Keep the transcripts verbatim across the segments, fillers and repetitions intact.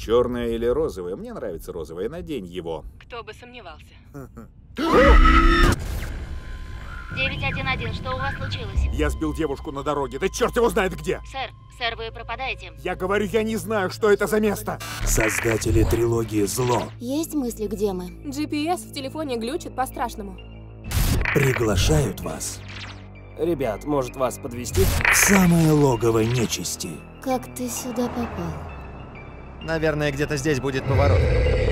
Черное или розовое? Мне нравится розовое. Надень его. Кто бы сомневался. девять один один, что у вас случилось? Я сбил девушку на дороге. Да черт его знает где! Сэр, сэр, вы пропадаете. Я говорю, я не знаю, что это за место. Создатели трилогии «Зло» Есть мысли, где мы? джи пи эс в телефоне глючит по-страшному. приглашают вас Ребят, может вас подвезти? в самое логово нечисти. Как ты сюда попал? Наверное, где-то здесь будет поворот.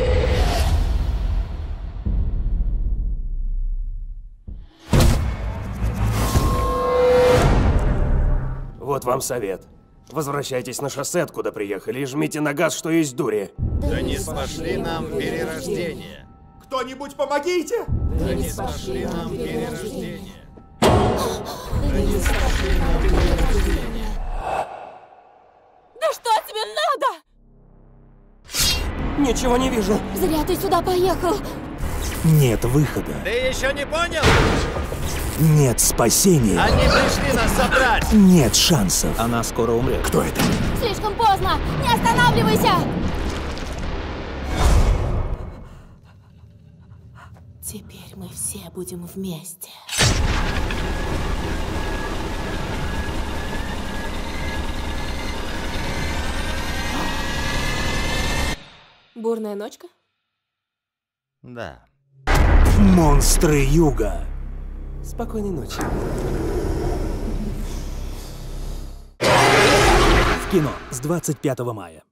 Вот вам совет. Возвращайтесь на шоссе, откуда приехали, и жмите на газ, что есть дури. Да Не спошли нам перерождение. Кто-нибудь помогите! Да не спошли нам перерождение. Да что тебе надо? Ничего не вижу. Зря ты сюда поехал. Нет выхода, Ты еще не понял? нет спасения, Они пришли нас забрать. нет шансов. Она скоро умрет. Кто это? Слишком поздно. Не останавливайся. Теперь мы все будем вместе. Бурная ночка? Да. Монстры Юга. Спокойной ночи. В кино с двадцать пятого мая.